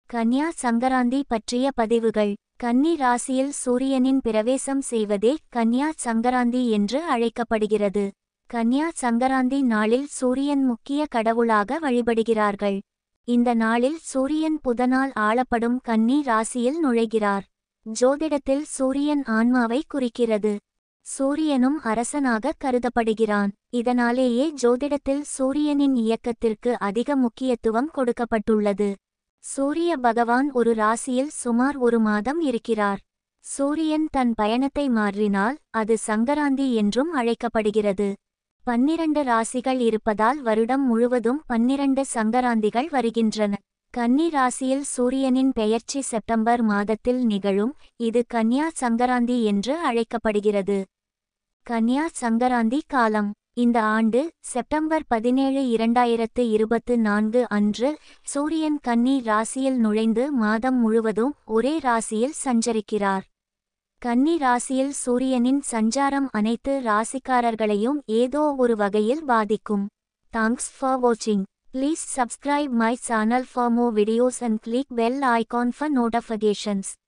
கன்யா சங்கராந்தி பற்றிய பதிவுகள். கன்னி ராசியில் சூரியனின் பிரவேசம் செய்வதே கன்யா சங்கராந்தி என்று அழைக்கப்படுகிறது. கன்யா சங்கராந்தி நாளில் சூரியன் முக்கிய கடவுளாக வழிபடுகிறார்கள். இந்த நாளில் சூரியன் புதனால் ஆளப்படும் கன்னி ராசியில் நுழைகிறார். ஜோதிடத்தில் சூரியன் ஆன்மாவை குறிக்கிறது. சூரியனும் அரசனாக கருதப்படுகிறான். இதனாலேயே ஜோதிடத்தில் சூரியனின் இயக்கத்திற்கு அதிக முக்கியத்துவம் கொடுக்கப்பட்டுள்ளது. சூரிய பகவான் ஒரு ராசியில் சுமார் 1 மாதம் இருக்கிறார். சூரியன் தன் பயணத்தை மாற்றினால் அது சங்கராந்தி என்றும் அழைக்கப்படுகிறது. 12 ராசிகள் இருப்பதால் வருடம் முழுவதும் 12 சங்கராந்திகள் வருகின்றன. கன்னி ராசியில் சூரியனின் பெயர்ச்சி செப்டம்பர் மாதத்தில் நிகழும். இது கன்யா சங்கராந்தி என்று அழைக்கப்படுகிறது. கன்யா சங்கராந்தி காலம். இந்த ஆண்டு செப்டம்பர் 17, 2024 அன்று சூரியன் கன்னி ராசியில் நுழைந்து மாதம் முழுவதும் ஒரே ராசியில் சஞ்சரிக்கிறார். கன்னி ராசியில் சூரியனின் சஞ்சாரம் அனைத்து ராசிக்காரர்களையும் ஏதோ ஒரு வகையில் பாதிக்கும். Thanks for watching. Please subscribe my channel for more videos and click bell icon for notifications.